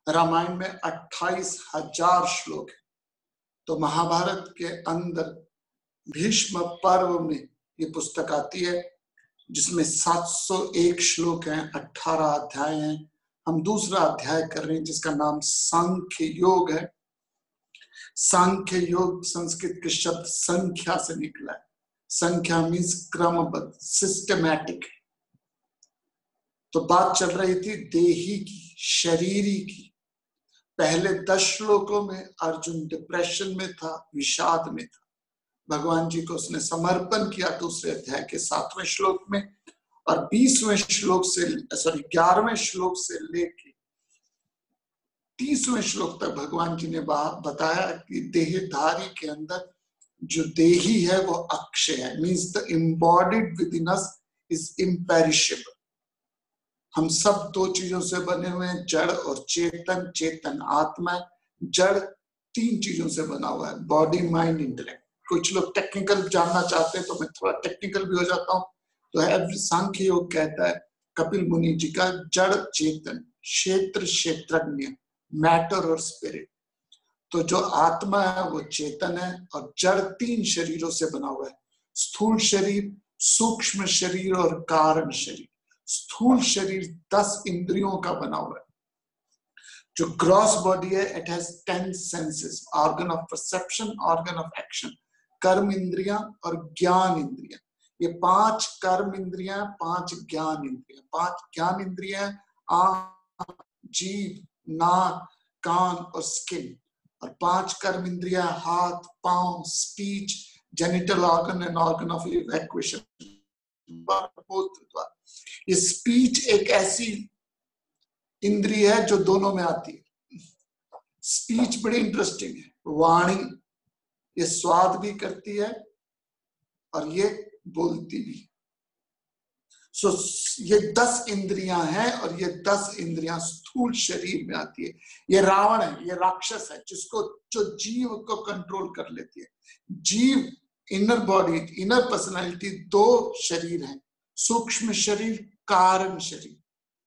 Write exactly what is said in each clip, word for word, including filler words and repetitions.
रामायण में अट्ठाईस हजार श्लोक है। तो महाभारत के अंदर भीष्म पर्व में ये पुस्तक आती है, जिसमें सात सौ एक श्लोक हैं, अठारह अध्याय हैं। हम दूसरा अध्याय कर रहे हैं जिसका नाम सांख्य योग है। सांख्य योग संस्कृत के शब्द संख्या से निकला है। संख्या मीन्स क्रमबद्ध, सिस्टमैटिक। तो बात चल रही थी देही की, शरीरी की। पहले दस श्लोकों में अर्जुन डिप्रेशन में था, विषाद में था। भगवान जी को उसने समर्पण किया दूसरे अध्याय के सातवें श्लोक में, और बीसवें श्लोक से सॉरी ग्यारहवें श्लोक से लेके तीसवें श्लोक तक भगवान जी ने बताया कि देहधारी के अंदर जो देही है वो अक्षय है, means the embodied within us is imperishable. हम सब दो चीजों से बने हुए हैं, जड़ और चेतन। चेतन आत्मा, जड़ तीन चीजों से बना हुआ है, बॉडी माइंड इंटेलेक्ट। कुछ लोग टेक्निकल जानना चाहते हैं तो मैं थोड़ा टेक्निकल भी हो जाता हूँ। तो सांख्य योग कहता है कपिल मुनि जी का, जड़ चेतन, क्षेत्र क्षेत्रज्ञ, मैटर और स्पिरिट। तो जो आत्मा है वो चेतन है, और जड़ तीन शरीरों से बना हुआ है, स्थूल शरीर, सूक्ष्म शरीर और कारण शरीर। स्थूल शरीर दस इंद्रियों का बना हुआ है। जो ग्रॉस बॉडी है, it has ten senses, organ of perception, organ of action, कर्म इंद्रियां और ज्ञान इंद्रियां। ये पांच कर्म इंद्रियां, पांच ज्ञान इंद्रियां। पांच ज्ञान इंद्रियां आंख, जीभ, नाक, कान और स्किन, और पांच कर्म इंद्रियां हाथ, पांव, speech, genital organ and organ of evacuation, द्वार। ये स्पीच एक ऐसी इंद्रिय है जो दोनों में आती है। स्पीच बड़ी इंटरेस्टिंग है। वाणी ये स्वाद भी करती है और ये बोलती भी। सो ये दस इंद्रियां हैं, और ये दस इंद्रियां स्थूल शरीर में आती है। ये रावण है, ये राक्षस है, जिसको जो जीव को कंट्रोल कर लेती है। जीव, इनर बॉडी, इनर पर्सनैलिटी, दो शरीर हैं, सूक्ष्म शरीर, कारण शरीर,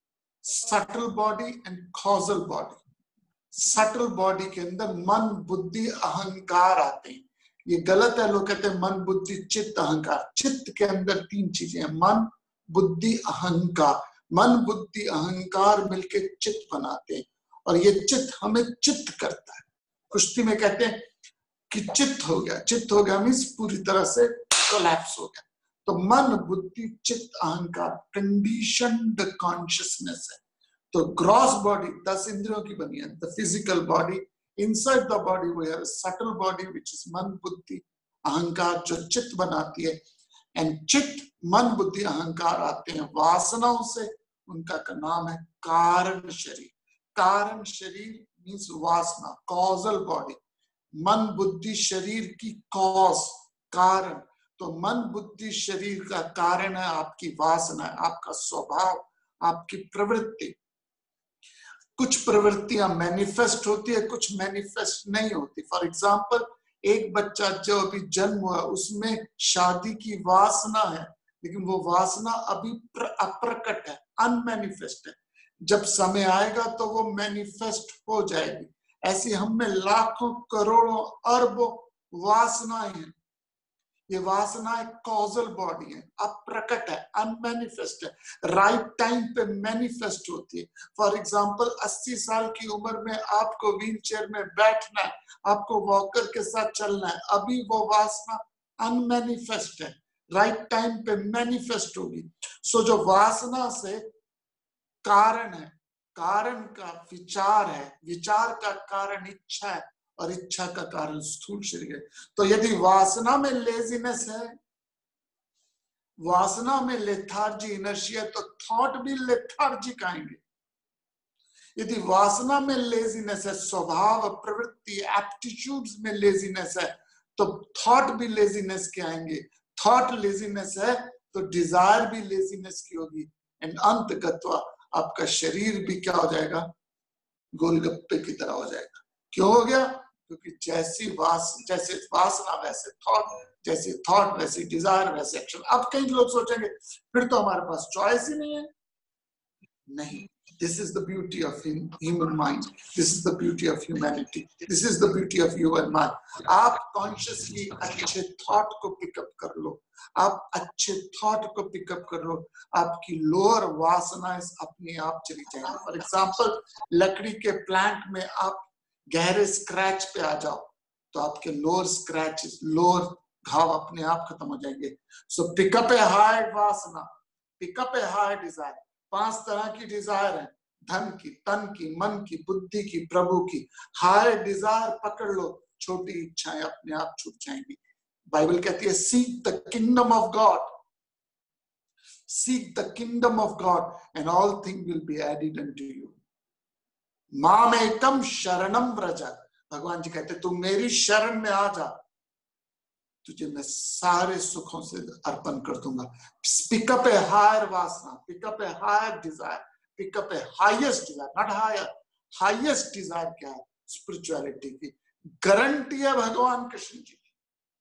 subtle body and causal body. Subtle body के अंदर मन, बुद्धि, अहंकार आते हैं। ये गलत है, लोग कहते हैं मन, बुद्धि, चित्त, अहंकार। चित्त के अंदर तीन चीजें हैं, मन, बुद्धि, अहंकार। मन, बुद्धि, अहंकार मिलके चित्त बनाते हैं, और ये चित्त हमें चित्त करता है। कुश्ती में कहते हैं कि चित्त हो गया। चित्त हो गया मीन्स पूरी तरह से कोलैप्स हो गया। तो मन, बुद्धि, चित्त, अहंकार कंडीशन्ड कॉन्शियसनेस है। तो ग्रॉस बॉडी दस इंद्रियों की बनी है, the physical body. Inside the body we have subtle body which is मन, बुद्धि, अहंकार, जो चित्त बनाती है। एंड चित्त, मन, बुद्धि, अहंकार आते हैं वासनाओं से, उनका का नाम है कारण शरीर। कारण शरीर मीन्स वासना, कॉजल बॉडी। मन, बुद्धि, शरीर की कॉज, कारण। तो मन, बुद्धि, शरीर का कारण है आपकी वासना, आपका स्वभाव, आपकी प्रवृत्ति। कुछ प्रवृत्तियां मैनिफेस्ट होती है, कुछ मैनिफेस्ट नहीं होती। फॉर एग्जाम्पल, एक बच्चा जो अभी जन्म हुआ उसमें शादी की वासना है, लेकिन वो वासना अभी अप्रकट है, अनमैनिफेस्ट है। जब समय आएगा तो वो मैनिफेस्ट हो जाएगी। ऐसी हम में लाखों, करोड़ों, अरबों वासनाएं हैं। ये वासनाएं कॉजल बॉडी है, अप्रकट है, अनमैनिफेस्ट है, राइट टाइम पे मैनिफेस्ट होती है। फॉर एग्जाम्पल, अस्सी साल की उम्र में आपको व्हील चेयर में बैठना है, आपको वॉकर के साथ चलना है, अभी वो वासना अनमैनिफेस्ट है, राइट टाइम पे मैनिफेस्ट होगी। सो जो वासना से कारण है, कारण का विचार है, विचार का कारण इच्छा है, और इच्छा का कारण स्थूल शरीर है। तो यदि वासना में लेजीनेस है, वासना में लेथार्जी, इनर्शिया, तो थॉट भी लेथार्जिक आएंगे। यदि वासना में लेजीनेस है, स्वभाव, प्रवृत्ति, एप्टीट्यूड्स में लेजीनेस है, तो थॉट भी लेजीनेस के आएंगे। थॉट लेजीनेस है तो डिजायर भी लेजीनेस की होगी। एंड अंतगत्वा आपका शरीर भी क्या हो जाएगा, गोलगप्पे की तरह हो जाएगा। क्यों हो गया? क्योंकि जैसी वास जैसे वासना वैसे थॉट, जैसे थॉट वैसे डिजायर वैसे एक्शन। अब कई लोग सोचेंगे फिर तो हमारे पास चॉइस ही नहीं है। नहीं, This is the beauty of human mind. This is the beauty of humanity. This is the beauty of you and mine. आप consciously अच्छे thought को pick up कर लो. आप अच्छे thought को pick up कर लो. आपकी lower वासनाएं अपने आप चली जाएंगी. For example, लकड़ी के plant में आप गहरे scratch पे आ जाओ, तो आपके lower scratches, lower घाव अपने आप खत्म हो जाएंगे. So pick up a higher वासना. Pick up a higher desire. पांच तरह की डिजायर है, धन की, तन की, मन की, बुद्धि की, प्रभु की. हाई डिजायर पकड़ लो, छोटी इच्छाएं अपने आप छूट जाएंगी. बाइबल कहती है seek the kingdom of God, seek the kingdom of God and all thing will be added unto you. मामेकम शरणम व्रज. भगवान जी कहते तू मेरी शरण में आ जा, तुझे मैं सारे सुखों से अर्पण कर दूंगा. पिक अप ए हायर वासना, pick up a higher desire, pick up a highest desire, not higher, highest desire क्या है? स्पिरिचुअलिटी की गारंटी है भगवान कृष्ण जी की.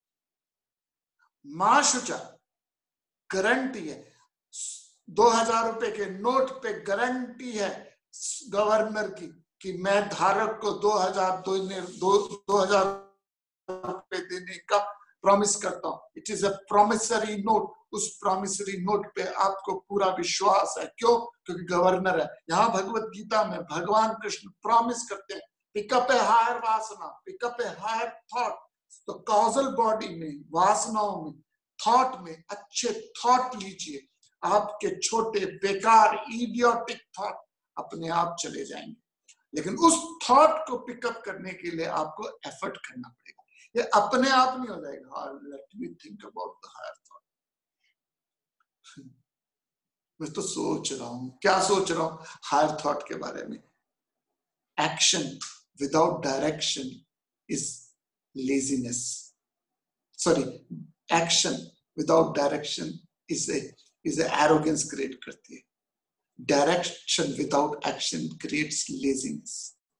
मां शुचा गारंटी है. दो हजार रुपए के नोट पे गारंटी है गवर्नर की कि मैं धारक को दो हजार दो, दो, दो हजार रुपए देने का प्रॉमिस करता हूं. It is a promissory note. उस प्रॉमिसरी नोट पे आपको पूरा विश्वास है. क्यों? क्योंकि गवर्नर है. यहाँ भगवत गीता में भगवान कृष्ण प्रॉमिस करते हैं पिकअप ए हायर वासना, पिकअप ए हायर थॉट. तो कॉजल बॉडी में, वासनाओं में, थॉट में अच्छे थॉट लीजिए. आपके छोटे बेकार इडियोटिक थॉट अपने आप चले जाएंगे. लेकिन उस थॉट को पिकअप करने के लिए आपको एफर्ट करना पड़ेगा. ये अपने आप नहीं हो जाएगा. Let me think about the higher thought. मैं तो सोच रहा हूं. क्या सोच रहा हूं? हायर थॉट के बारे में. Action without direction is laziness. Sorry, action without direction is a is a arrogance create करती है. Direction without action creates laziness.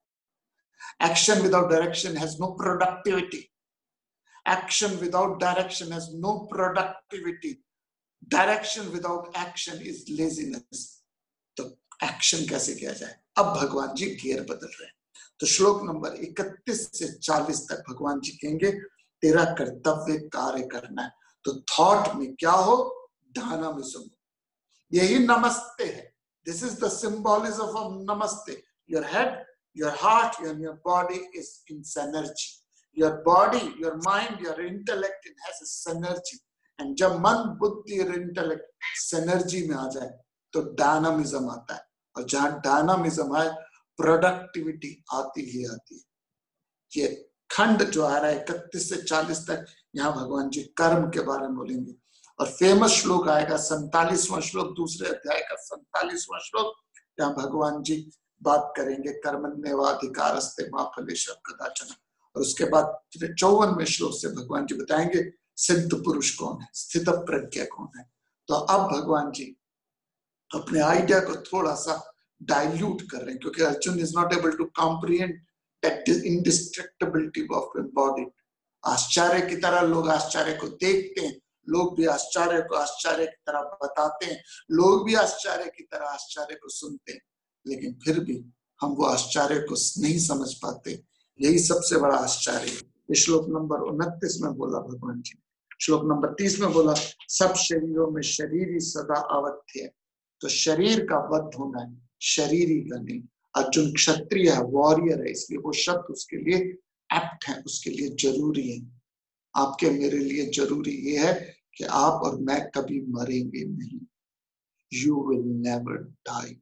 Action without direction has no productivity. Action without direction has no productivity. Direction without action is laziness. तो action कैसे किया जाए? अब भगवान जी gear बदल रहे हैं. तो श्लोक नंबर इकतीस से चालीस तक भगवान जी कहेंगे तेरा कर्तव्य कार्य करना है. तो थॉट में क्या हो? डायनामिज्म. यही नमस्ते है. This is the symbolism of namaste. Your head, your heart and your body is in synergy. Your body, your mind, your intellect, it has a synergy. And जब मन, बुद्धि और इंटेलेक्ट synergy में आ जाए तो डायनामिज्म आता है. और जहां डायनामिज्म आए प्रोडक्टिविटी आती ही आती है. ये खंड जो आ रहा है इकतीस से चालीस तक, यहाँ भगवान जी कर्म के बारे में बोलेंगे. और फेमस श्लोक आएगा सैंतालीसवां श्लोक, दूसरे अध्याय का सैंतालीसवां श्लोक. यहाँ भगवान जी बात करेंगे कर्मण्येवाधिकारस्ते मा फलेषु कदाचन. और उसके बाद चौवनवें श्लोक से भगवान जी बताएंगे सिद्ध पुरुष कौन है, स्थित प्रज्ञ कौन है. तो अब भगवान जी अपने आइडिया को थोड़ा सा डाइल्यूट कर रहे हैं, क्योंकि Arjun is not able to comprehend that indestructibility of body. आश्चर्य की तरह लोग आश्चर्य को देखते हैं, लोग भी आश्चर्य को आश्चर्य की तरह बताते हैं, लोग भी आश्चर्य की तरह आश्चर्य को सुनते हैं, लेकिन फिर भी हम वो आश्चर्य को नहीं समझ पाते. यही सबसे बड़ा आश्चर्य है. श्लोक नंबर उनतीस में बोला भगवान जी. श्लोक नंबर तीस में बोला सब शरीरों में शरीर ही सदा अवध्य है. तो शरीर का वध होना है, शरीर ही का नहीं. अर्जुन क्षत्रिय है, वॉरियर है, इसलिए वो शब्द उसके लिए एप्ट है, उसके लिए जरूरी है. आपके मेरे लिए जरूरी ये है कि आप और मैं कभी मरेंगे नहीं. You will never die.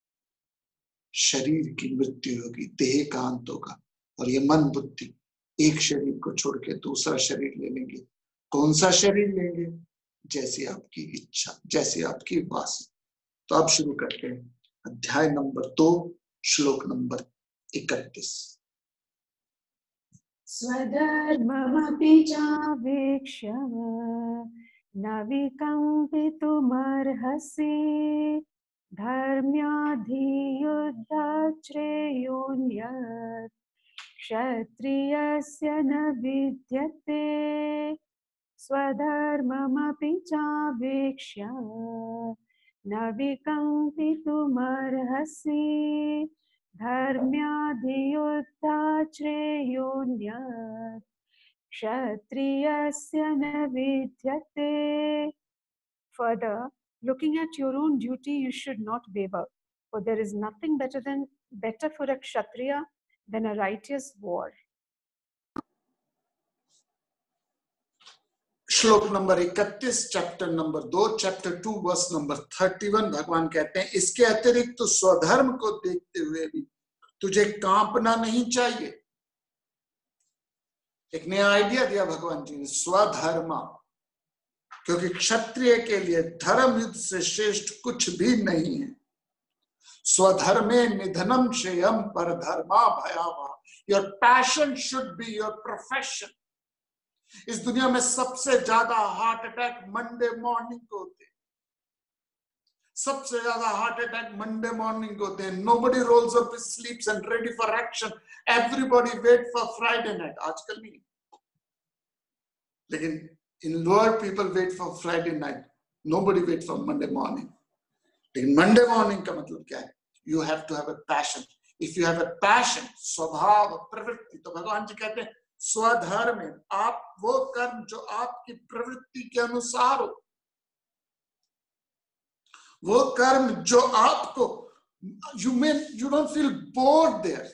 शरीर की मृत्यु होगी, देह का अंत होगा. और ये मन बुद्धि एक शरीर को छोड़ के दूसरा शरीर ले लेंगे. कौन सा शरीर लेंगे? जैसी आपकी इच्छा, जैसी आपकी वासना. तो अब शुरू करते हैं अध्याय नंबर दो, श्लोक नंबर इकतीस. स्वधर्ममपि चावेक्ष्य न विकम्पितुमर्हसि धर्म्याधियुद्धाश्रेयोऽन्यत् क्षत्रियस्य न विद्यते. स्वधर्ममपि चावेक्ष्य न विकम्पितुमर्हसि धर्म्याधियुद्धा श्रेयोऽन्यत् क्षत्रियस्य न विद्यते. Further, looking at your own duty, you should not waver, for there is nothing better than better for a kshatriya than a righteous war. श्लोक नंबर इकतीस, चैप्टर नंबर दो, चैप्टर टू, वर्स नंबर इकतीस, भगवान कहते हैं इसके अतिरिक्त तो स्वधर्म को देखते हुए भी तुझे कांपना नहीं चाहिए. एक नया आइडिया दिया भगवान जी ने, स्वधर्म, क्योंकि क्षत्रिय के लिए धर्म युद्ध से श्रेष्ठ कुछ भी नहीं है. स्वधर्मे निधनम श्रेयम पर धर्मा भयावह. Your passion should be your profession. इस दुनिया में सबसे ज्यादा हार्ट अटैक मंडे मॉर्निंग को होते हैं. सबसे ज्यादा हार्ट अटैक मंडे मॉर्निंग को होते हैं. Nobody rolls up his sleeps and ready for action. Everybody wait for Friday night. आजकल नहीं, लेकिन in lower people wait for Friday night. Nobody wait for Monday morning. लेकिन Monday morning का मतलब क्या है? You have to have a passion. If you have a passion, स्वभाव, प्रवृत्ति, तो भगवान जी कहते हैं स्वधर्म में आप वो कर्म जो आपकी प्रवृत्ति के अनुसार हो, वो कर्म जो आपको, you may you don't feel bored there.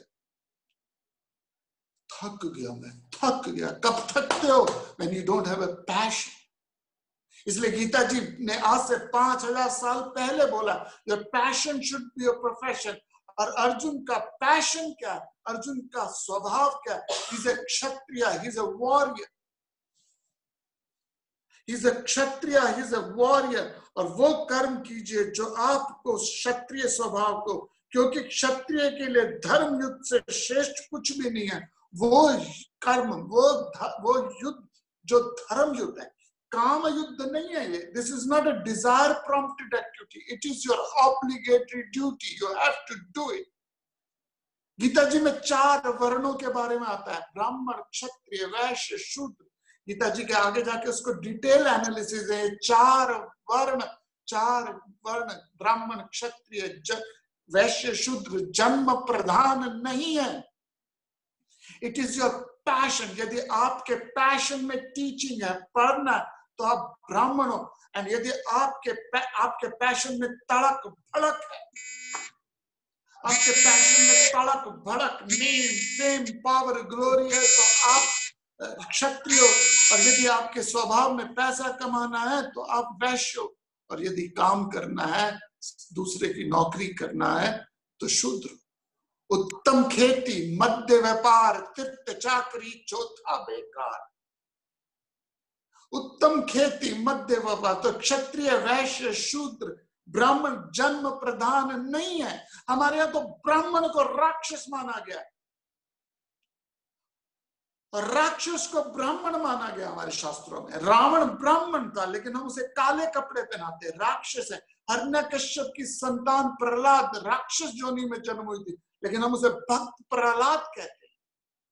थक गया मैं, थक गया. कब थकते हो? When you don't have a passion. इसलिए गीता जी ने आज से पांच हजार साल पहले बोला your passion should be your profession. और अर्जुन का पैशन क्या है? अर्जुन का स्वभाव क्या है? He's a Kshatriya, he's a warrior. He's a Kshatriya, he's a warrior. और वो कर्म कीजिए जो आपको क्षत्रिय स्वभाव को, क्योंकि क्षत्रिय के लिए धर्म युद्ध से श्रेष्ठ कुछ भी नहीं है. वो कर्म, वो वो युद्ध जो धर्म युद्ध है, काम युद्ध नहीं है ये. This is not a desire prompted activity. It is your obligatory duty. You have to do it. Gita ji में चार वर्णों के बारे में आता है, ब्राह्मण, क्षत्रिय, वैश्य, शूद्र. गीता जी के आगे जाके उसको डिटेल एनालिसिस है. चार वर्ण, चार वर्ण, ब्राह्मण, क्षत्रिय, वैश्य, शूद्र, जन्म प्रधान नहीं है. It is your passion. यदि आपके पैशन में टीचिंग है, पढ़ना, तो आप ब्राह्मण हो. एंड यदि आपके आपके पैशन में तड़क भड़क है, आपके पैशन में तड़क भड़क, नेम, फेम, पावर, ग्लोरी है, तो आप क्षत्रिय हो. और यदि आपके स्वभाव में पैसा कमाना है तो आप वैश्य हो. और यदि काम करना है, दूसरे की नौकरी करना है, तो शूद्र. उत्तम खेती, मध्य व्यापार, तीर्थ चाकरी, चौथा बेकार. उत्तम खेती, मध्य व्यापार. तो क्षत्रिय, वैश्य, शूद्र, ब्राह्मण जन्म प्रधान नहीं है. हमारे यहाँ तो ब्राह्मण को राक्षस माना गया, और राक्षस को ब्राह्मण माना गया हमारे शास्त्रों में. रावण ब्राह्मण था, लेकिन हम उसे काले कपड़े पहनाते. राक्षस है. हिरण्यकश्यप की संतान प्रहलाद राक्षस जोनी में जन्म हुई थी, लेकिन हम उसे भक्त प्रहलाद कहते हैं.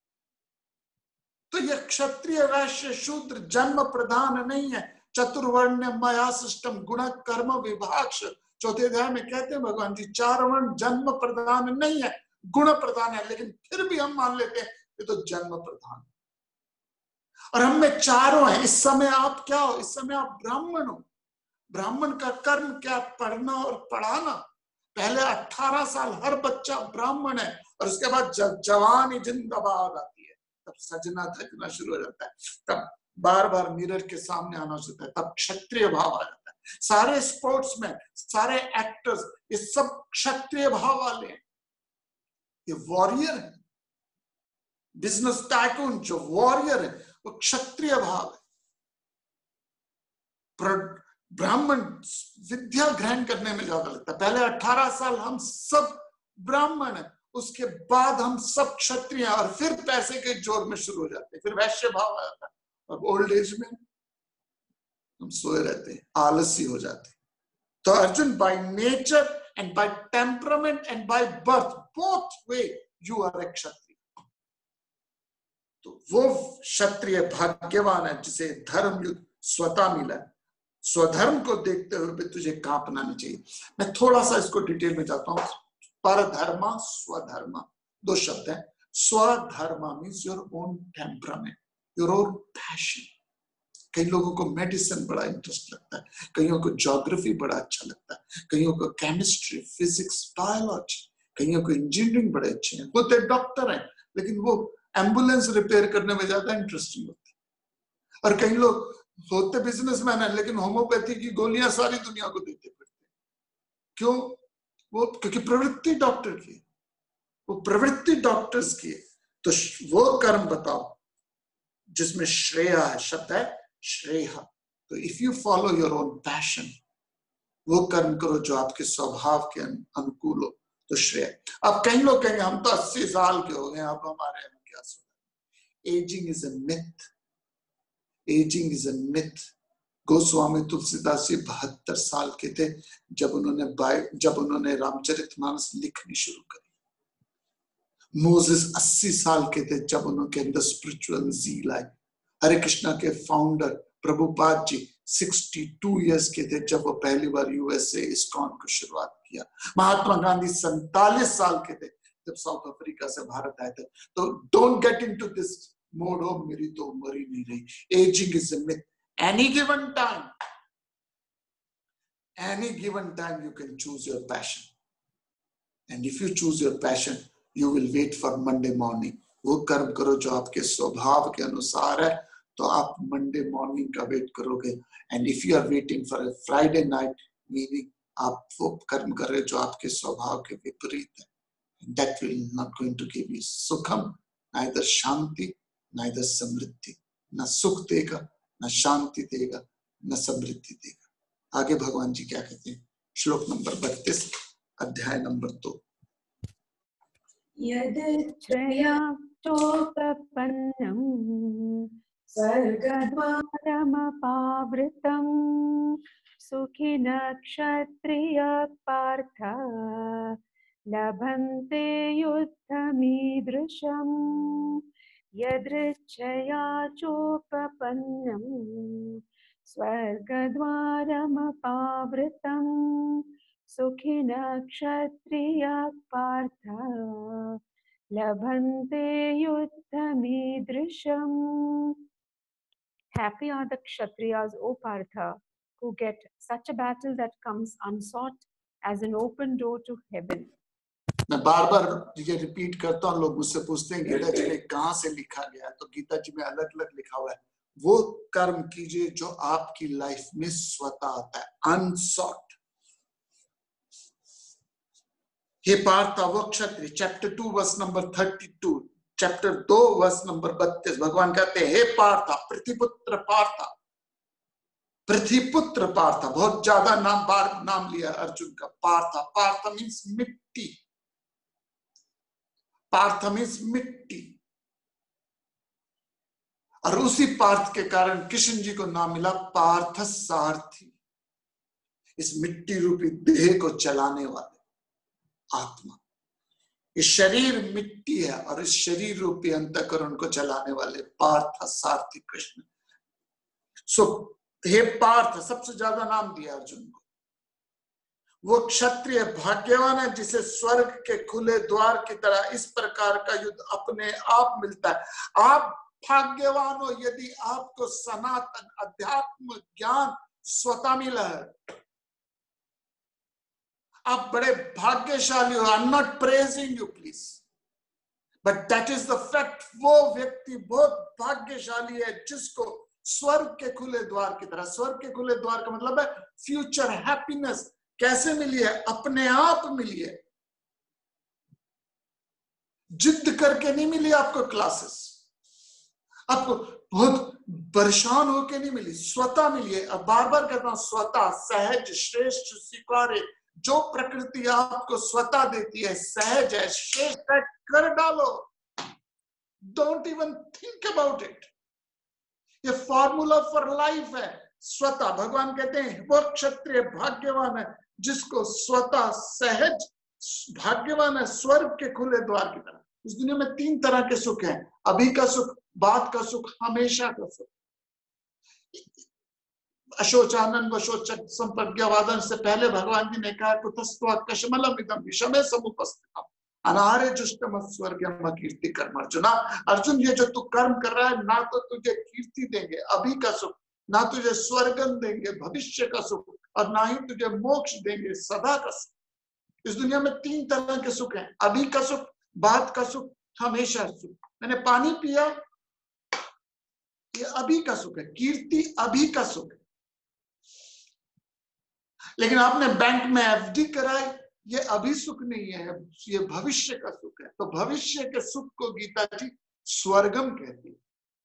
तो यह क्षत्रिय, वैश्य, शूद्र जन्म प्रधान नहीं है. चतुर्वर्ण मया सिस्टम गुण कर्म विभाक्ष. चौथे अध्याय में कहते हैं भगवान जी, चार वर्ण जन्म प्रधान नहीं है, गुण प्रधान है. लेकिन फिर भी हम मान लेते हैं ये तो जन्म प्रधान. और हम में चारों हैं. इस समय आप क्या हो? इस समय आप ब्राह्मण हो. ब्राह्मण का कर्म क्या? पढ़ना और पढ़ाना. पहले अठारह साल हर बच्चा ब्राह्मण है, और उसके बाद जब जवानी जिंदाबाद आती है, तब सजना धजना शुरू हो जाता है. तब बार बार मिरर के सामने आना होता है. तब क्षत्रिय भाव आ जाता है. सारे स्पोर्ट्समैन, सारे एक्टर्स, ये सब क्षत्रिय भाव वाले हैं. ये वॉरियर है. बिजनेस टाइकून जो वॉरियर है, वो क्षत्रिय भाव है. ब्राह्मण विद्या ग्रहण करने में ज्यादा लगता है. पहले अठारह साल हम सब ब्राह्मण हैं, उसके बाद हम सब क्षत्रिय हैं, और फिर पैसे के जोर में शुरू हो जाते हैं. फिर वैश्य भाव आ जाता है, और ओल्ड एज में हम सोए रहते हैं, आलसी हो जाते हैं. तो Arjun, by nature and by temperament and by birth, both way you are a kshatriya. तो वो क्षत्रिय भाग्यवान है जिसे धर्म युद्ध स्वतः मिला है. स्वधर्म को देखते हुए भी तुझे कांपना नहीं चाहिए। मैं थोड़ा सा इसको डिटेल में जाता हूँ। परधर्मा स्वधर्मा दो शब्द है। स्वधर्मा means your own temperament, your own passion. कई लोगों को मेडिसिन बड़ा इंटरेस्ट लगता है, कईयों को ज्योग्राफी बड़ा अच्छा लगता है, कईयों को केमिस्ट्री, फिजिक्स, बायोलॉजी, कईयों को इंजीनियरिंग बड़े अच्छे हैं, वो तो डॉक्टर हैं, लेकिन वो एम्बुलेंस रिपेयर करने में ज्यादा इंटरेस्टिंग होती है। और कई लोग होते बिजनेसमैन है, लेकिन होम्योपैथी की गोलियां सारी दुनिया को देते फिरते। क्यों? वो क्योंकि प्रवृत्ति डॉक्टर की, वो प्रवृत्ति डॉक्टर्स की। तो वो कर्म बताओ जिसमें श्रेया है, शब्द है श्रेय। तो if you follow your own passion, वो कर्म करो जो आपके स्वभाव के अनुकूल हो, तो श्रेय। अब कई लोग कहेंगे हम तो अस्सी साल के हो गए, अब हमारे में क्या सुना। Ageing is a myth, ageing is a myth. Goswami Tulsidas ji बहत्तर साल के थे जब उन्होंने जब उन्होंने रामचरितमानस लिखनी शुरू करी। मोसेस अस्सी साल के थे जब उनके अंदर स्पिरिचुअल ज़ील आई। हरे कृष्णा के फाउंडर प्रभुपाद जी बासठ इयर्स के थे जब वो पहली बार यूएस से इस्कॉन को शुरुआत किया। महात्मा गांधी सैंतालीस साल के थे जब साउथ अफ्रीका से भारत आए थे। तो don't get into this mode of मेरी तो उम्र ही नहीं रही। Ageing is a myth. Any given time, any given time you can choose your passion, and if you choose your passion you will wait for Monday morning. वो कर्म करो जो आपके स्वभाव के अनुसार है, तो आप मंडे मॉर्निंग का वेट करोगे। And if you are waiting for a Friday night, meaning आप वो कर्म कर रहे जो आपके स्वभाव के विपरीत है। That will not going to give you सुखम, नाइदर शांति, नाइदर समृद्धि। न सुख देगा, न शांति देगा, न समृद्धि देगा। आगे भगवान जी क्या कहते हैं, श्लोक नंबर बत्तीस, अध्याय नंबर दो। यदृच्छया चोपपन्नं स्वर्गद्वारमपावृतं सुखिनः क्षत्रियः पार्थ लभन्ते युद्धमीदृशम्। यदृच्छया चोपपन्नं स्वर्गद्वारमपावृतं सुखिनः क्षत्रियः पार्थ लभन्ते युद्धमीदृशम्। Happy are the Kshatriyas, O Partha, who get such a battle that comes unsought as an open door to heaven. मैं बार बार ये रिपीट करता हूँ, लोग मुझसे पूछते हैं गीता जी में कहाँ से लिखा गया है, तो गीता जी में अलग अलग लिखा हुआ है। वो कर्म कीजिए जो आपकी लाइफ में स्वतः आता है, अनसॉट। हे पार्थ वो क्षत्रिय, chapter two verse number thirty two, chapter दो वर्स नंबर बत्तीस, भगवान कहते हैं हे पार्थ, पृथ्वीपुत्र पार्थ, पृथ्वीपुत्र पार्थ। बहुत ज्यादा नाम बार नाम लिया अर्जुन का। पार्थ, पार्थ मीन्स मिट्टी, पार्थ मीन्स मिट्टी। और उसी पार्थ के कारण कृष्ण जी को नाम मिला पार्थ सारथी, इस मिट्टी रूपी देह को चलाने वाले आत्मा। इस शरीर मिट्टी है और इस शरीर रूपी अंतःकरण को चलाने वाले पार्थ सारथी कृष्ण। सो हे पार्थ, सबसे ज्यादा नाम दिया अर्जुन को। वो क्षत्रिय भाग्यवान है जिसे स्वर्ग के खुले द्वार की तरह इस प्रकार का युद्ध अपने आप मिलता है। आप भाग्यवान हो यदि आपको सनातन अध्यात्म ज्ञान स्वतः मिला है। आप बड़े भाग्यशाली हो। I am not praising you please, but that is the fact. वो व्यक्ति बहुत भाग्यशाली है जिसको स्वर्ग के खुले द्वार की तरह, स्वर्ग के खुले द्वार का मतलब है फ्यूचर हैप्पीनेस। कैसे मिली है? अपने आप मिली है, जिद करके नहीं मिली आपको क्लासेस, आपको बहुत परेशान होके नहीं मिली, स्वतः मिली है। अब बार बार कहता हूं, स्वतः, सहज, श्रेष्ठ, स्वीकार्य। जो प्रकृति आपको स्वतः देती है, सहज है, श्रेष्ठ है, कर डालो। Don't even think about it. ये फॉर्मूला फॉर लाइफ है। स्वतः, भगवान कहते हैं वो क्षत्रिय भाग्यवान है जिसको स्वतः सहज, भाग्यवान है स्वर्ग के खुले द्वार की तरह। इस दुनिया में तीन तरह के सुख हैं, अभी का सुख, बाद का सुख, हमेशा का सुख। अशोचानन वशोच संप्रज्ञावादन से पहले भगवान जी ने कहा कुतस्त्वा कशमलम इदम विषमे समुपस्थितम अनार्य जुष्टम स्वर्गम कीर्ति कर्म। अर्जुना, अर्जुन ये जो तू कर्म कर रहा है ना तो तुझे कीर्ति देंगे अभी का सुख, ना तुझे स्वर्गम देंगे भविष्य का सुख, और ना ही तुझे मोक्ष देंगे सदा का सुख। इस दुनिया में तीन तरह के सुख हैं, अभी का सुख, बाद का सुख, हमेशा सुख। मैंने पानी पिया, ये अभी का सुख है, कीर्ति अभी का सुख है। लेकिन आपने बैंक में एफडी कराई, ये अभी सुख नहीं है, ये भविष्य का सुख है। तो भविष्य के सुख को गीता जी स्वर्गम कहती है।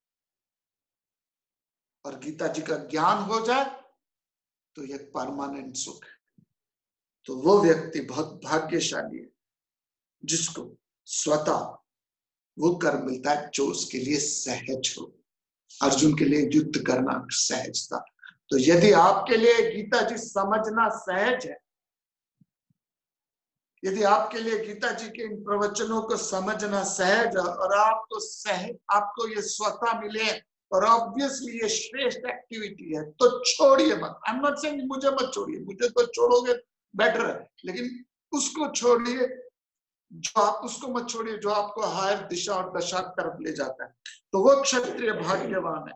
और गीता जी का ज्ञान हो जाए तो ये परमानेंट सुख है। तो वो व्यक्ति बहुत भाग्यशाली है जिसको स्वतः वो कर्म मिलता है जो उसके लिए सहज हो। अर्जुन के लिए युद्ध करना सहज था। तो यदि आपके लिए गीता जी समझना सहज है, यदि आपके लिए गीता जी के इन प्रवचनों को समझना सहज है और आपको सहज आपको ये स्वतः मिले और ऑब्वियसली ये श्रेष्ठ एक्टिविटी है, तो छोड़िए मत। आई एम नॉट सेइंग मुझे मत छोड़िए, मुझे तो छोड़ोगे बेटर है, लेकिन उसको छोड़िए जो आप उसको मत छोड़िए जो आपको हायर दिशा और दशा तरफ ले जाता है। तो वो क्षत्रिय भाग्यवान है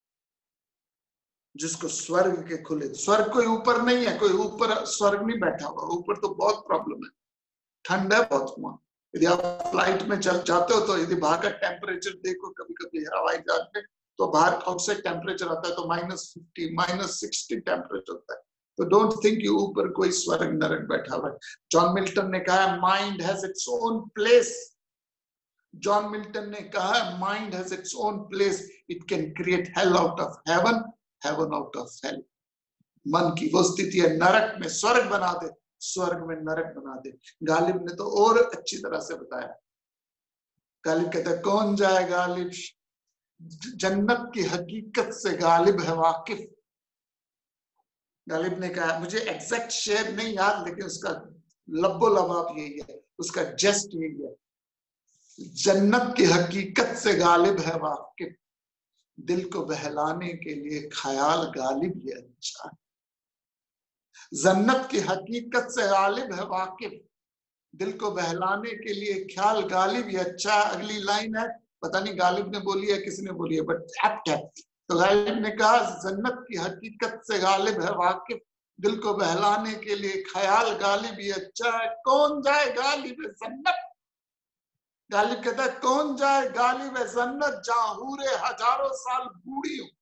जिसको स्वर्ग के खुले, स्वर्ग कोई ऊपर नहीं है, कोई ऊपर स्वर्ग नहीं बैठा हुआ, ऊपर तो बहुत प्रॉब्लम है, ठंड है बहुत वहां। यदि आप फ्लाइट में चल जाते हो तो यदि बाहर का टेम्परेचर देखो कभी कभी हवाई जहाज में, तो बाहर आउटसाइड टेम्परेचर आता है तो minus fifty minus sixty temperature होता है। तो डोंट थिंक यू ऊपर कोई स्वर्ग नरक बैठा हुआ है। जॉन मिल्टन ने कहा mind has its own place. John Milton ने कहा mind has its own place, it can create hell out of heaven, heaven out of hell. मन की वो स्थिति है, नरक में स्वर्ग बना दे, स्वर्ग में नरक बना दे। गालिब ने तो और अच्छी तरह से बताया। गालिब कहता है कौन जाए गालिब, जन्नत की हकीकत से गालिब है वाकिफ। गालिब ने कहा, मुझे एग्जैक्ट शेर नहीं याद, लेकिन उसका लब्बो लबाब यही है, उसका जेस्ट यही है, जन्नत की हकीकत से गालिब है वाकिफ, दिल को बहलाने के लिए ख्याल गालिब ये अच्छा है। जन्नत की हकीकत से गालिब है वाकिफ, दिल को बहलाने के लिए ख्याल गालिब ये अच्छा है। अगली लाइन है, पता नहीं गालिब ने बोली है किसने बोली है, बट एप्ट है। तो गालिब ने कहा जन्नत की हकीकत से गालिब है वाकिफ, दिल को बहलाने के लिए ख्याल गालिब ये अच्छा है। कौन जाए गालिब जन्नत, गालिब कहता है कौन जाए गालिब जन्नत जहां हूरे हजारों साल बूढ़ी हो।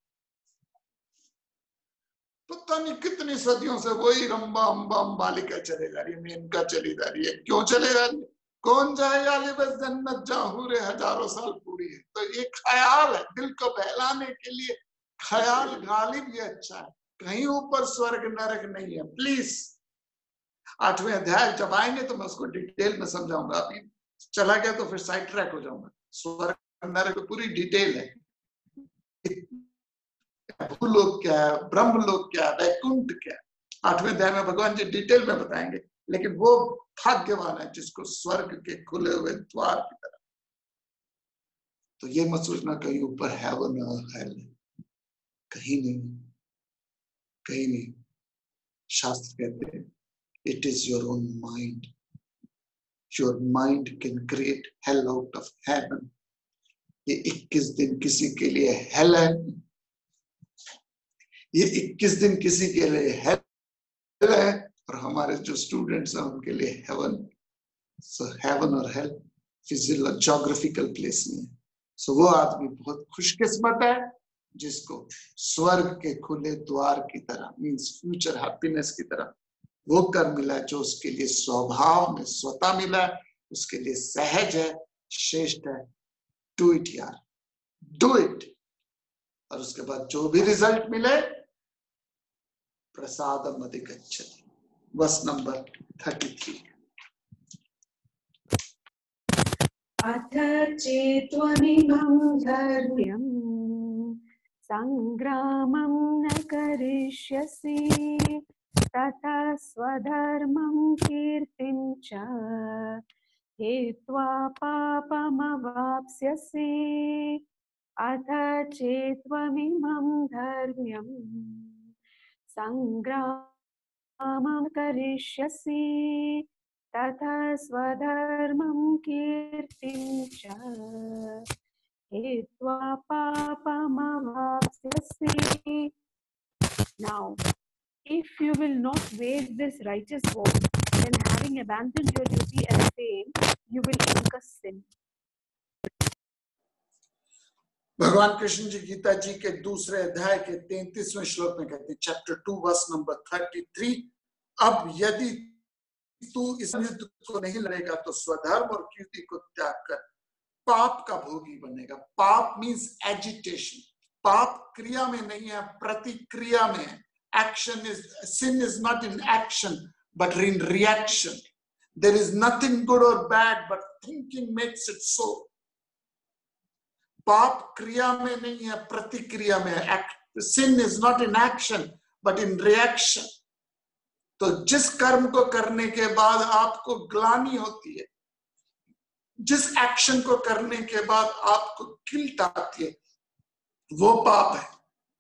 पता नहीं कितनी सदियों से वही रंबा अम्बा अम्बालिका चले जा रही है, मेनका चली जा रही है, क्यों चले जा रही है? कौन जाए गालिब जन्नत जहां हूरे हजारों साल बूढ़ी है। तो ये ख्याल है, दिल को बहलाने के लिए ख्याल गालिब ये अच्छा है, कहीं ऊपर स्वर्ग नरक नहीं है। प्लीज आठवें अध्याय जब आएंगे तो मैं उसको डिटेल में समझाऊंगा, अभी चला गया तो फिर साइड ट्रैक हो जाऊंगा। स्वर्ग नरक पूरी डिटेल है, भूलोक क्या है, ब्रह्मलोक क्या है, वैकुंठ क्या है, आठवें अध्याय में भगवान जी डिटेल में बताएंगे। लेकिन वो भाग्यवान है जिसको स्वर्ग के खुले हुए द्वार की तरह। तो ये मत सोचना कहीं ऊपर हेवन और हेल, कहीं नहीं, कहीं नहीं। शास्त्र कहते हैं it is your own mind, your mind can create hell out of heaven. ये इक्कीस दिन किसी के लिए हेल है, ये इक्कीस दिन किसी के लिए हेल है, और हमारे जो स्टूडेंट्स हैं उनके लिए हेवन। सो हेवन और हेल फिजिकल ज्योग्राफिकल प्लेस नहीं है। सो वो आदमी बहुत खुशकिस्मत है जिसको स्वर्ग के खुले द्वार की तरह, मींस फ्यूचर हैप्पीनेस की तरह वो कर मिला है जो उसके लिए स्वभाव में स्वतः मिला है, उसके लिए सहज है, श्रेष्ठ है। डू इट यार, डू इट। और उसके बाद जो भी रिजल्ट मिले प्रसादम अधिगच्छति। Verse number thirty three. अथ चेत्त्वमिमं धर्म्यं संग्रामं न करिष्यसि ततः स्वधर्मं कीर्तिं च हेत्वा पापमवाप्स्यसि। अथ चेत्त्वमिमं धर्म्यं संग्रामं करिष्यसि तथा स्वधर्मं कीर्तिं च हित्वा पापमवाप्स्यसि. Now, if you will not wage this righteous war, then having abandoned your duty and fame, you will incur sin. भगवान कृष्ण जी गीता जी के दूसरे अध्याय के तैंतीसवें श्लोक में कहते हैं, chapter two verse number thirty three, अब यदि तू इस युद्ध को नहीं लड़ेगा तो स्वधर्म और कीर्ति को त्याग कर पाप का भोगी बनेगा. पाप मीन्स एजिटेशन. पाप क्रिया में नहीं है, प्रतिक्रिया में है. Action is, sin is not in action but in reaction. There is nothing good or bad but thinking makes it so. पाप क्रिया में नहीं है, प्रतिक्रिया में है. Sin is not in action but in reaction. तो जिस कर्म को करने के बाद आपको ग्लानि होती है, जिस एक्शन को करने के बाद आपको गिल्ट आती है, वो पाप है.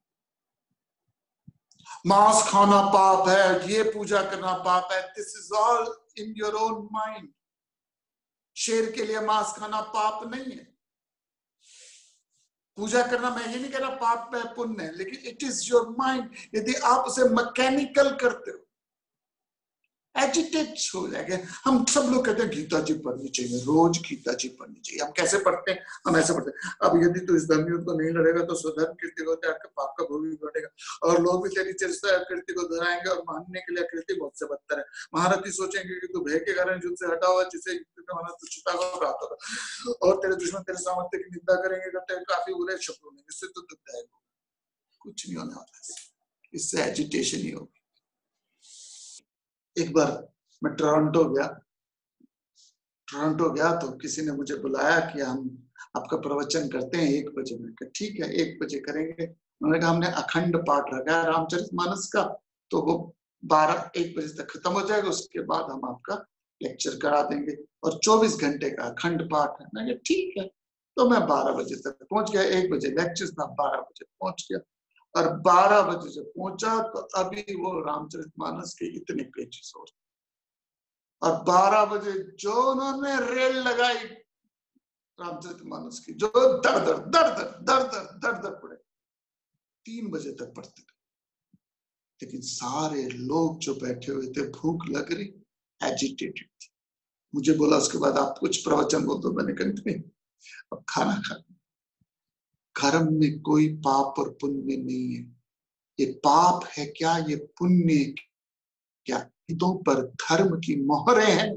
मांस खाना पाप है, ये पूजा करना पाप है. This is all in your own mind. शेर के लिए मांस खाना पाप नहीं है. पूजा करना, मैं ये नहीं कह रहा पाप है पुण्य है, लेकिन इट इज योर माइंड. यदि आप उसे मैकेनिकल करते हो, एजिटेट हो जाएगा. हम सब लोग कहते हैं गीता जी पढ़नी चाहिए, रोज गीता जी पढ़नी चाहिए. हम कैसे पढ़ते हैं? हम ऐसे पढ़ते हैं, अब यदि तू इस धर्मयुद्ध को नहीं लड़ेगा तो स्वधर्म कीर्ति को त्याग कर पाप का भोगी बनेगा. और लोग भी तेरी चेष्टा कीर्ति को दोहराएंगे और मानने के लिए कीर्ति बहुत से बदतर है. महारथी सोचेंगे कि तू भय के कारण युद्ध से हटा हुआ, जिससे तुच्छता को प्राप्त होगा. और तेरे दुश्मन तेरे सामर्थ्य की निंदा करेंगे, काफी बुरे शब्दों में. इससे तो दुखदायक होगा. कुछ नहीं होने वाला, इससे एजिटेशन ही होगी. एक बार मैं टोरंटो गया टोरंटो गया तो किसी ने मुझे बुलाया कि हम आपका प्रवचन करते हैं एक बजे. में कहा ठीक है, एक बजे करेंगे. उन्होंने कहा हमने अखंड पाठ रखा है रामचरितमानस का, तो वो बारह एक बजे तक खत्म हो जाएगा, उसके बाद हम आपका लेक्चर करा देंगे और चौबीस घंटे का अखंड पाठ है. मैंने कहा ठीक है. तो मैं बारह बजे तक पहुंच गया. एक बजे लेक्चर था, बारह बजे पहुंच गया. और बारह बजे जब पहुंचा तो अभी वो रामचरितमानस के इतने पेजेस हो. और बारह बजे जो उन्होंने रेल लगाई रामचरितमानस की, जो दर दर दर दर दर दर दर दर पड़े, तीन बजे तक पढ़ते थे. लेकिन सारे लोग जो बैठे हुए थे, भूख लग रही, एजिटेटेड थे. मुझे बोला उसके बाद आप कुछ प्रवचन बोल दो. मैंने कहा नहीं, अब खाना खा. कर्म में कोई पाप और पुण्य नहीं है. ये पाप है क्या, ये पुण्य क्या? हितों पर धर्म की मोहरें हैं.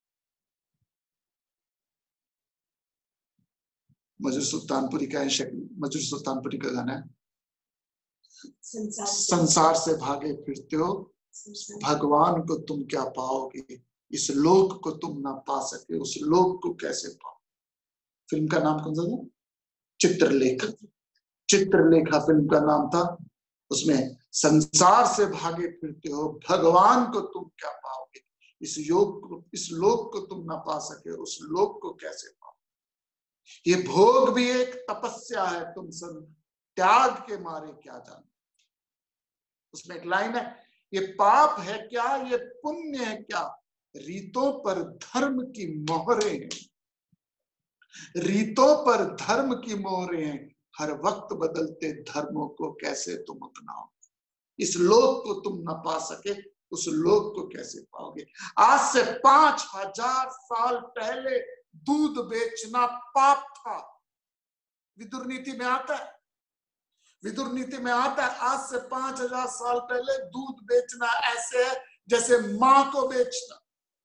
मजूर सुल्तानपुरी का मजूर सुल्तानपुरी का गाना है, संसार, संसार से भागे फिरते हो, भगवान को तुम क्या पाओगे, इस लोक को तुम ना पा सके, उस लोक को कैसे पाओ. फिल्म का नाम कौन सा था? चित्रलेखा. चित्रलेखा फिल्म का नाम था. उसमें संसार से भागे फिरते हो, भगवान को तुम क्या पाओगे, इस योग को, इस लोक को तुम ना पा सके, उस लोक को कैसे पाओ. ये भोग भी एक तपस्या है, तुम सब त्याग के मारे क्या जानो. उसमें एक लाइन है, ये पाप है क्या, ये पुण्य है क्या, रीतों पर धर्म की मोहरें हैं. रीतों पर धर्म की मोहरें हैं, हर वक्त बदलते धर्मों को कैसे तुम अपनाओ. इस लोक को तुम न पा सके, उस लोक को कैसे पाओगे. आज से पांच हजार साल पहले दूध बेचना पाप था. विदुर नीति में आता है, विदुर नीति में आता है आज से पांच हजार साल पहले दूध बेचना ऐसे है जैसे मां को बेचना.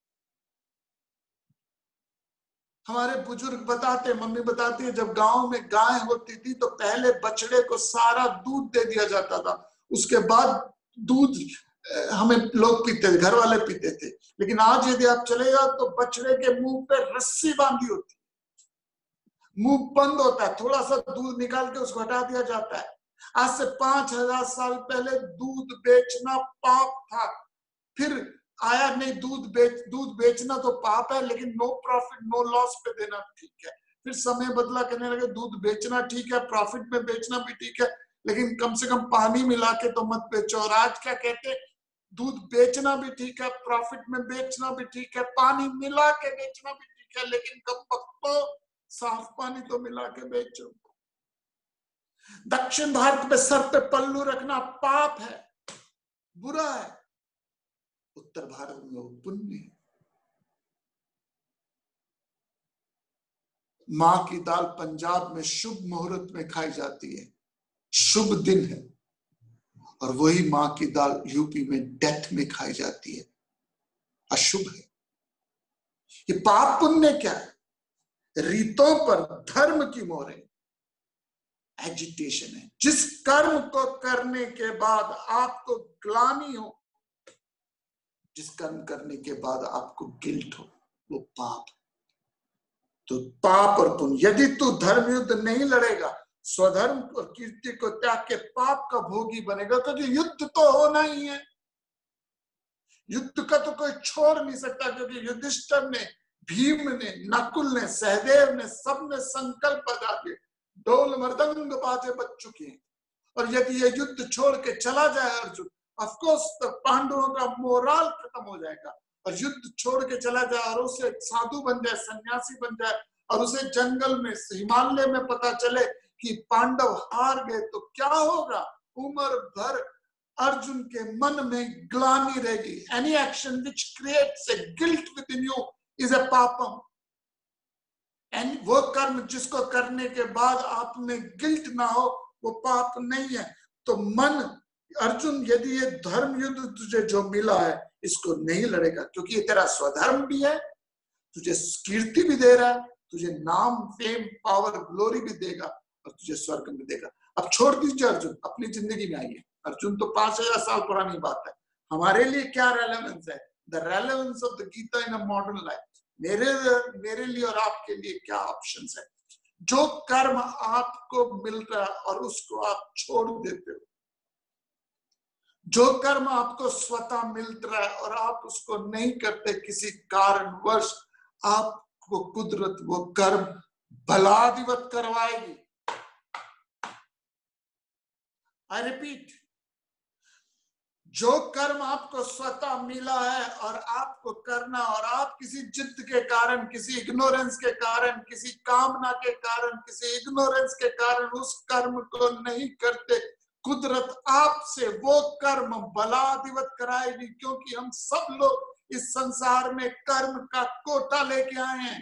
हमारे बुजुर्ग बताते, मम्मी बताती है, जब गांव में गाय होती थी तो पहले बछड़े को सारा दूध दे दिया जाता था, उसके बाद दूध हमें लोग पीते थे, घर वाले पीते थे. लेकिन आज यदि आप चलेगा तो बछड़े के मुंह पे रस्सी बांधी होती, मुंह बंद होता है, थोड़ा सा दूध निकाल के उसको हटा दिया जाता है. आज से पांच हजार साल पहले दूध बेचना पाप था. फिर आया नहीं, दूध बेच दूध बेचना तो पाप है, लेकिन नो प्रॉफिट नो लॉस पे देना ठीक है. फिर समय बदला, कहने लगे दूध बेचना ठीक है, प्रॉफिट में बेचना भी ठीक है. लेकिन कम से कम पानी मिला के तो मत बेचो। और आज क्या कहते हैं, दूध बेचना भी ठीक है, प्रॉफिट में बेचना भी ठीक है, पानी मिला के बेचना भी ठीक है, लेकिन कब पक्को साफ पानी तो मिला के बेचो। दक्षिण भारत में सर पे पल्लू रखना पाप है, बुरा है। उत्तर भारत में वो पुण्य है। मां की दाल पंजाब में शुभ मुहूर्त में खाई जाती है, शुभ दिन है, और वही मां की दाल यूपी में डेथ में खाई जाती है, अशुभ है। ये पाप पुण्य क्या है? रीतों पर धर्म की मोहर है, एजिटेशन है। जिस कर्म को करने के बाद आपको ग्लानि हो, जिस कर्म करने के बाद आपको गिल्ट हो, वो पाप। तो पाप और पुण्य, यदि तू धर्म युद्ध नहीं लड़ेगा, स्वधर्म और कीर्ति को त्याग के पाप का भोगी बनेगा, क्योंकि युद्ध तो होना ही है। युद्ध का तो कोई छोड़ नहीं सकता, क्योंकि युधिष्ठिर ने, भीम ने, नकुल ने, सहदेव ने, सब ने संकल्प बजा दिए, ढोल मृदंग बाजे बज चुके हैं। और यदि ये युद्ध छोड़ के चला जाए अर्जुन, ऑफकोर्स तो पांडवों का मोराल खत्म हो जाएगा। और युद्ध छोड़ के चला जाए और उसे साधु बन जाए, सन्यासी बन जाए, और उसे जंगल में, हिमालय में पता चले कि पांडव हार गए, तो क्या होगा? उम्र भर अर्जुन के मन में ग्लानि रहेगी। Any action which creates a guilt within you is a पापम। एंड वो कर्म जिसको करने के बाद आप में गिल्ट ना हो, वो पाप नहीं है। तो मन, अर्जुन यदि ये धर्म युद्ध तुझे जो मिला है इसको नहीं लड़ेगा, क्योंकि ये तेरा स्वधर्म भी है, तुझे कीर्ति भी दे रहा है, तुझे नाम, फेम, पावर, ग्लोरी भी देगा, और तुझे स्वर्ग भी देगा। अब छोड़ दीजिए अर्जुन, अपनी जिंदगी में आइए। अर्जुन तो पांच हजार साल पुरानी बात है, हमारे लिए क्या रेलेवेंस है? The relevance of the Gita in a modern life. मेरे मेरे लिए और आपके लिए क्या ऑप्शंस है? जो कर्म आपको मिल रहा है और उसको आप छोड़ देते हो, जो कर्म आपको स्वतः मिल रहा है और आप उसको नहीं करते, किसी कारणवश आपको कुदरत वो कर्म भलादिवत करवाएगी। आई रिपीट, जो कर्म आपको स्वतः मिला है और आपको करना, और आप किसी जिद के कारण, किसी इग्नोरेंस के कारण, किसी कामना के कारण, किसी इग्नोरेंस के कारण उस कर्म को नहीं करते, कुदरत आपसे वो कर्म बलादिवत कराएगी। क्योंकि हम सब लोग इस संसार में कर्म का कोटा लेके आए हैं।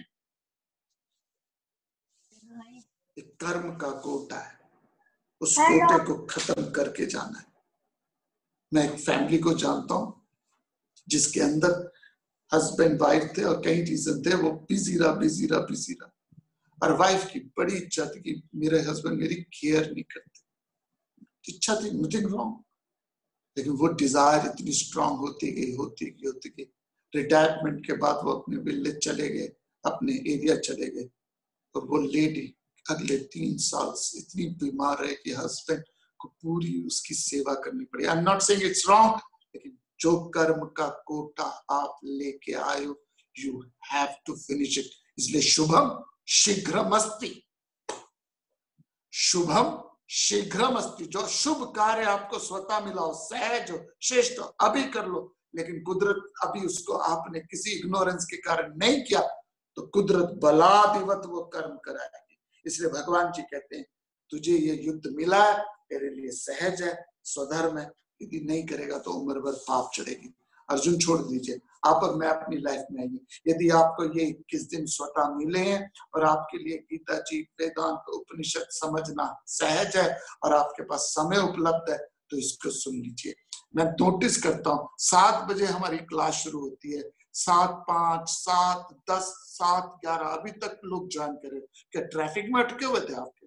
एक कर्म का कोटा है, उस कोटे को खत्म करके जाना है। मैं एक फैमिली को जानता हूं जिसके अंदर हस्बैंड वाइफ थे और कई रीजन थे, वो बिजी रहा बिजी रहा बिजी रहा, और वाइफ की बड़ी इच्छा थी कि मेरे हस्बैंड मेरी केयर नहीं करते। इच्छा थी, नथिंग रॉन्ग, लेकिन वो डिजायर इतनी स्ट्रांग होती गई होती गई होती गई रिटायरमेंट के बाद वो अपने विलेज चले गए, अपने एरिया चले गए, और वो लेडी अगले तीन साल से इतनी बीमार है कि हस्बैंड को पूरी उसकी सेवा करनी पड़ी। I am not saying it's wrong, लेकिन जो कर्म का कोटा आप लेके आए हो, you have to finish it. इसलिए शुभम शीघ्रमस्ति, शुभम शीघ्रमस्ति। जो शुभ कार्य आपको स्वतः मिला हो, सहज हो, श्रेष्ठ हो, अभी कर लो। लेकिन कुदरत अभी उसको आपने किसी इग्नोरेंस के कारण नहीं किया, तो कुदरत बलादिवत वो कर्म कराएगी। इसलिए भगवान जी कहते हैं, तुझे ये युद्ध मिला है, तेरे लिए सहज है, स्वधर्म है, यदि नहीं करेगा तो उम्र भर पाप चढ़ेगी। अर्जुन छोड़ दीजिए, आप और मैं अपनी लाइफ में आइए। यदि आपको ये इक्कीस दिन स्वतः मिले हैं और आपके लिए गीता जी, वेदांत, उपनिषद समझना सहज है और आपके पास समय उपलब्ध है, तो इसको सुन लीजिए। मैं नोटिस करता हूँ सात बजे हमारी क्लास शुरू होती है, सात पांच, सात दस, सात ग्यारह, अभी तक लोग ज्वाइन करे। क्या ट्रैफिक में अटके हुए थे आपके?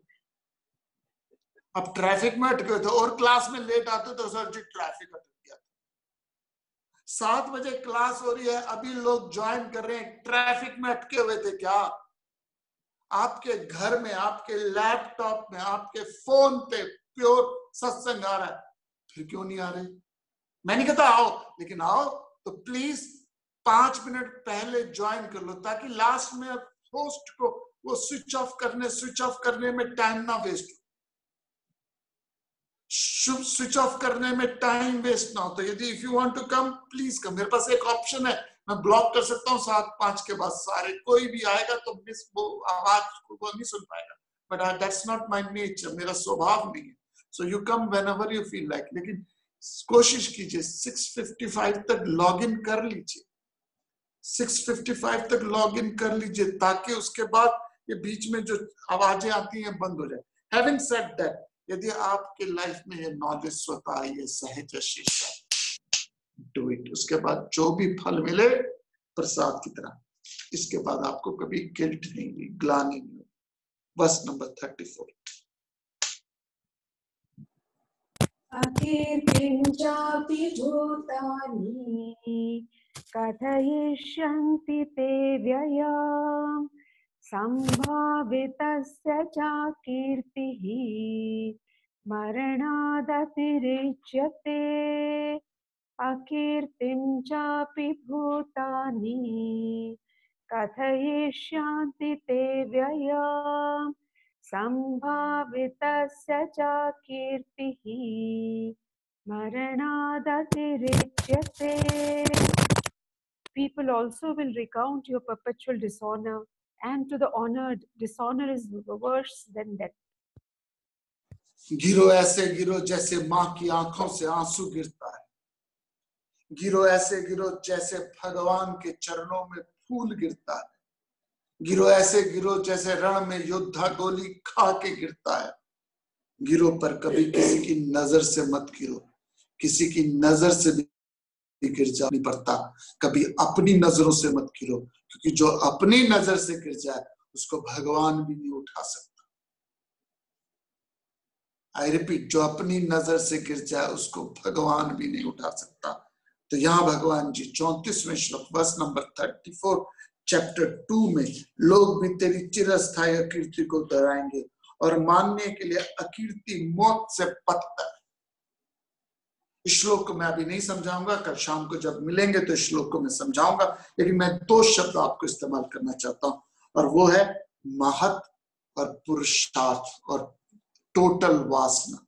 अब ट्रैफिक में अटके हुए थे और क्लास में लेट आते तो सर जी ट्रैफिक अटक गया था। सात बजे क्लास हो रही है, अभी लोग ज्वाइन कर रहे हैं, ट्रैफिक में अटके हुए थे क्या? आपके घर में, आपके लैपटॉप में, आपके फोन पे प्योर सत्संग आ रहा है, फिर क्यों नहीं आ रहे? मैं नहीं कहता आओ, लेकिन आओ तो प्लीज पांच मिनट पहले ज्वाइन कर लो, ताकि लास्ट में होस्ट को वो स्विच ऑफ करने स्विच ऑफ करने में टाइम ना वेस्ट हो। शुभ स्विच ऑफ करने में टाइम वेस्ट ना हो। तो यदि if you want to come please come. मेरे पास एक ऑप्शन है, मैं ब्लॉक कर सकता हूँ सात पांच के बाद सारे, कोई भी आएगा तो मिस वो आवाज को नहीं सुन पाएगा, but that's not my nature, मेरा स्वभाव नहीं है। So you come whenever you feel like, लेकिन कोशिश कीजिए सिक्स फिफ्टी फाइव तक लॉग इन कर लीजिए, सिक्स फिफ्टी फाइव तक लॉग इन कर लीजिए, ताकि उसके बाद ये बीच में जो आवाजें आती हैं बंद हो जाए। हैविंग सेड दैट, यदि आपके लाइफ में ये नॉलेज स्वतः ये सहज शीशा, डू इट। उसके बाद जो भी फल मिले प्रसाद की तरह, इसके बाद आपको कभी गिल्ट नहीं हुई, ग्लानि नहीं हुई। बस नंबर थर्टी फोर। अकीर्तिं चापि भूतानि कथयिष्यन्ति ते व्ययाम् सम्भावितस्य च कीर्तिः मरणादतिरिच्यते। अकीर्तिं चापि भूतानि कथयिष्यन्ति ते व्ययाम् सम्भावितस्य च कीर्तिः मरणादतिरिच्यते। People also will recount your perpetual dishonor, and to the honored, dishonor is worse than death. गिरो ऐसे गिरो जैसे माँ की आंखों से आंसू गिरता है, गिरो ऐसे गिरो जैसे भगवान के चरणों में फूल गिरता है, गिरो ऐसे गिरो जैसे रण में योद्धा गोली खा के गिरता है। गिरो पर कभी किसी की नजर से मत गिरो, किसी की नजर से भी गिर जा नहीं पड़ता, कभी अपनी नजरों से मत गिरो, क्योंकि जो अपनी नजर से गिर जाए उसको भगवान भी नहीं उठा सकता। आई रिपीट, जो अपनी नजर से गिर जाए उसको भगवान भी नहीं उठा सकता। तो यहाँ भगवान जी चौंतीसवें श्लोक verse number thirty four chapter two में, लोग भी तेरी चिरस्थायी अकीर्ति को दोहराएंगे और मानने के लिए अकीर्ति मौत से पत्थर। इस श्लोक को मैं अभी नहीं समझाऊंगा, कल शाम को जब मिलेंगे तो इस श्लोक को मैं समझाऊंगा, लेकिन मैं दो शब्द आपको इस्तेमाल करना चाहता हूं, और वो है महत और पुरुषार्थ और टोटल वासना।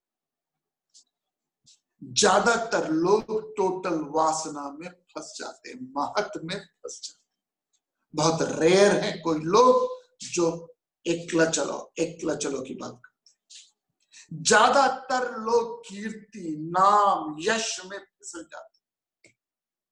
ज्यादातर लोग टोटल वासना में फंस जाते हैं, महत में फंस जाते हैं। बहुत रेयर है कोई लोग जो एकला चलो एकला चलो की बात करते हैं। ज्यादातर लोग कीर्ति, नाम, यश में फिसल जाते हैं।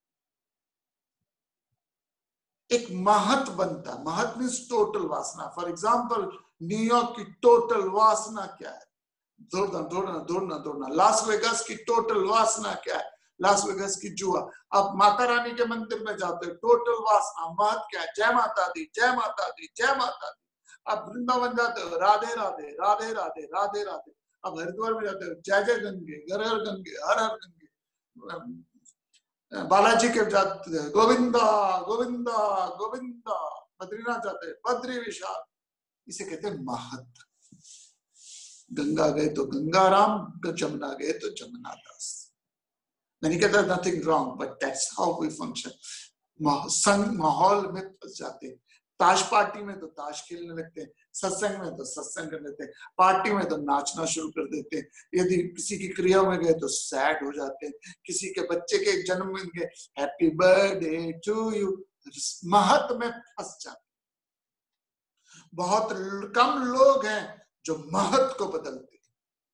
एक महत बनता, महत मीन्स टोटल वासना। फॉर एग्जाम्पल न्यूयॉर्क की टोटल वासना क्या है? दौड़ना दौड़ना दौड़ना दौड़ना। लास वेगास की टोटल वासना क्या है? लास वेगास की जुआ। आप माता रानी के मंदिर में जाते हो, टोटल वासना। महत क्या है? जय माता दी, जय माता दी, जय माता दी। आप वृंदावन जाते हो, राधे राधे राधे राधे राधे राधे। अब हरिद्वार में जाते हो, जय जय गंगे, घर घर गंगे, हर हर गंगे। बालाजी के जाते हैं, गोविंदा गोविंदा गोविंदा। बद्रीनाथ जाते हैं, बद्री विशाल। इसे कहते हैं महत। गंगा गए तो गंगाराम, जमुना गए तो जमुना दास। मैंने कहता nothing wrong, but that's how we function. संग माहौल में फंस जाते हैं। ताश पार्टी में तो ताश खेलने लगते हैं, सत्संग में तो सत्संग कर लेते हैं, पार्टी में तो नाचना शुरू कर देते हैं। यदि किसी की क्रिया में गए तो सैड हो जाते हैं, किसी के बच्चे के जन्मदिन के हैप्पी बर्थडे टू यू, महत में फंस जाते हैं। बहुत कम लोग हैं जो महत को बदलते हैं,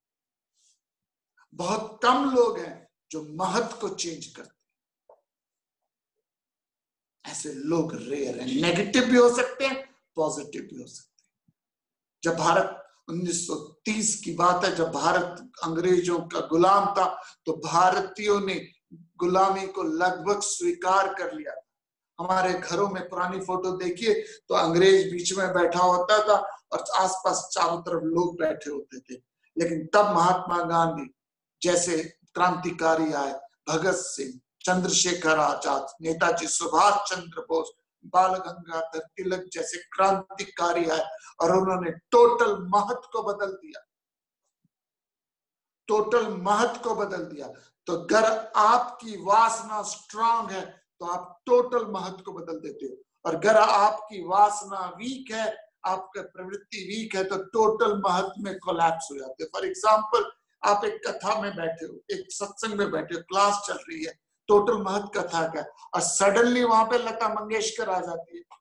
बहुत कम लोग हैं जो महत को चेंज करते हैं। ऐसे लोग रेयर हैं। नेगेटिव भी हो सकते हैं, पॉजिटिव भी हो सकते हैं। जब भारत उन्नीस सौ तीस की बात है, जब भारत अंग्रेजों का गुलाम था, तो भारतीयों ने गुलामी को लगभग स्वीकार कर लिया। हमारे घरों में पुरानी फोटो देखिए तो अंग्रेज बीच में बैठा होता था और आसपास चारों तरफ लोग बैठे होते थे। लेकिन तब महात्मा गांधी जैसे क्रांतिकारी आए, भगत सिंह, चंद्रशेखर आजाद, नेताजी सुभाष चंद्र बोस, बाल गंगाधर तिलक जैसे क्रांतिकारी आए और उन्होंने टोटल महत को बदल दिया, टोटल महत को बदल दिया। तो अगर आपकी वासना स्ट्रांग है तो आप टोटल महत को बदल देते हो, और अगर आपकी वासना वीक है, आपका प्रवृत्ति वीक है, तो टोटल महत में कोलैप्स हो जाते हैं। फॉर एग्जाम्पल, आप एक कथा में बैठे हो, एक सत्संग में बैठे हो, क्लास चल रही है, टोटल महत कथा का, और सडनली वहां पे लता मंगेशकर आ जाती है,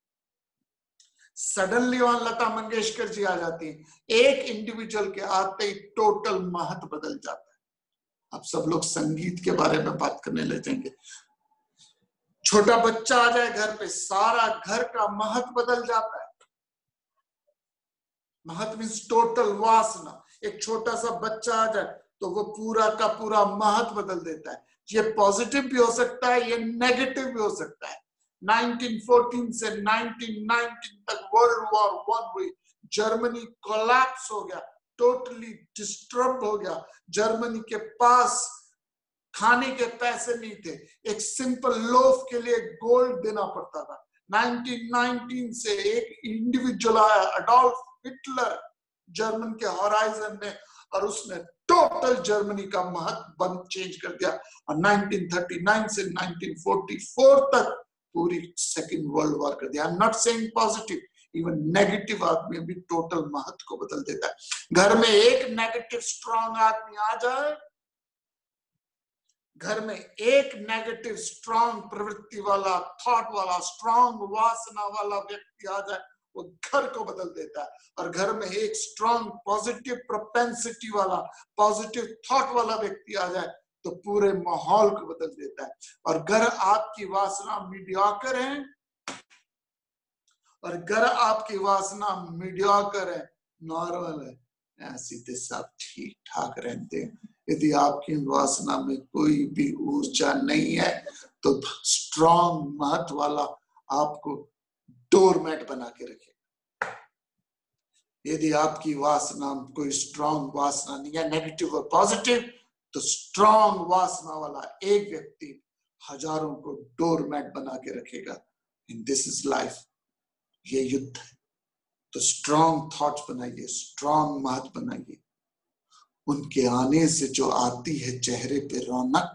सडनली वहां लता मंगेशकर जी आ जाती है, एक इंडिविजुअल के आते ही टोटल महत बदल जाता है। अब सब लोग संगीत के बारे में बात करने लगेंगे। छोटा बच्चा आ जाए घर पे, सारा घर का महत बदल जाता है। महत मीन्स टोटल वासना। एक छोटा सा बच्चा आ जाए तो वो पूरा का पूरा महत बदल देता है। ये पॉजिटिव भी हो सकता है, ये नेगेटिव भी हो सकता है। नाइनटीन फोर्टीन से नाइनटीन नाइनटीन तक वर्ल्ड वॉर वन हुई, जर्मनी कोलैप्स हो गया, टोटली डिस्टर्ब हो गया। जर्मनी के पास खाने के पैसे नहीं थे, एक सिंपल लोफ के लिए गोल्ड देना पड़ता था। नाइनटीन नाइनटीन से एक इंडिविजुअल आया, अडोल्फ हिटलर, जर्मन के हॉराइजन में, और उसने टोटल जर्मनी का महत्व बंद चेंज कर दिया। और नाइनटीन थर्टी नाइन से नाइनटीन फोर्टी फोर तक पूरी सेकेंड वर्ल्ड वॉर कर दिया। I am not saying positive, even negative आदमी भी टोटल महत्व को बदल देता है। घर में एक नेगेटिव स्ट्रॉन्ग आदमी आ जाए, घर में एक नेगेटिव स्ट्रॉन्ग प्रवृत्ति वाला, थॉट वाला, स्ट्रॉन्ग वासना वाला व्यक्ति आ जाए, वो घर को बदल देता है। और घर में एक स्ट्रॉन्ग पॉजिटिव प्रोपेंसिटी वाला, पॉजिटिव थॉट वाला व्यक्ति आ जाए तो पूरे माहौल को बदल देता है। और घर आपकी वासना मीडियोकर है, और घर आपकी वासना मीडियोकर है, नॉर्मल है, सीधे सब ठीक ठाक रहते हैं। यदि आपकी वासना में कोई भी ऊर्जा नहीं है तो स्ट्रॉन्ग महत्व वाला आपको डोरमैट बना के रखेगा। यदि आपकी वासना कोई स्ट्रॉन्ग वासना नहीं है, नेगेटिव और पॉजिटिव, तो स्ट्रॉन्ग वासना वाला एक व्यक्ति हजारों को डोरमैट बना के रखेगा। इन दिस इज लाइफ, ये युद्ध है। तो स्ट्रॉन्ग थॉट्स बनाइए, स्ट्रॉन्ग महत्व बनाइए। उनके आने से जो आती है चेहरे पे रौनक,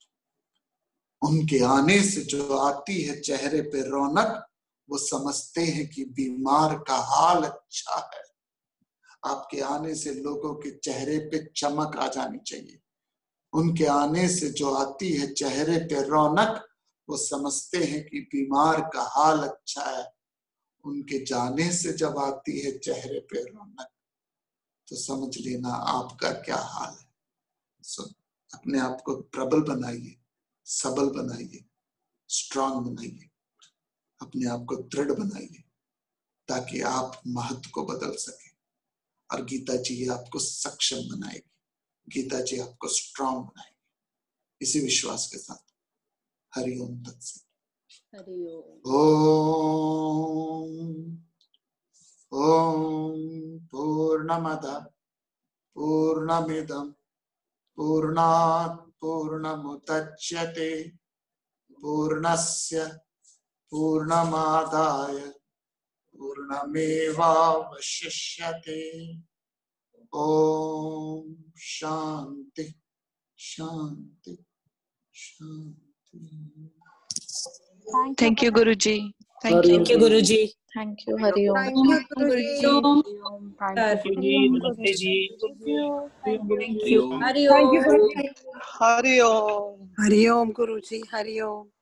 उनके आने से जो आती है चेहरे पे रौनक, वो समझते हैं कि बीमार का हाल अच्छा है। आपके आने से लोगों के चेहरे पे चमक आ जानी चाहिए। उनके आने से जो आती है चेहरे पे रौनक, वो समझते हैं कि बीमार का हाल अच्छा है। उनके जाने से जब आती है चेहरे पे रौनक, तो समझ लेना आपका क्या हाल है। सो अपने आप को प्रबल बनाइए, सबल बनाइए, स्ट्रांग बनाइए, अपने आप को दृढ़ बनाइए, ताकि आप महत्व को बदल सके। और गीता जी आपको सक्षम बनाएगी, गीता जी आपको स्ट्रांग बनाएगी। इसी विश्वास के साथ हरिओम तत्सत। ओम ओम पूर्णमदः पूर्णमिदं पूर्णात् पूर्णमुदच्यते पूर्णस्य पूर्णमादाय पूर्णमेवावशिष्यते। ओम शांति शांति शांति। Thank you, Guruji. Thank you. Thank you, Guruji. Thank you, Hari Om. Thank you, Guruji. Thank you, Guruji. Namaste ji. Thank you. Hari Thank you, Om. Guruji. Hari Om. Hari Om, Guruji. Hari Om.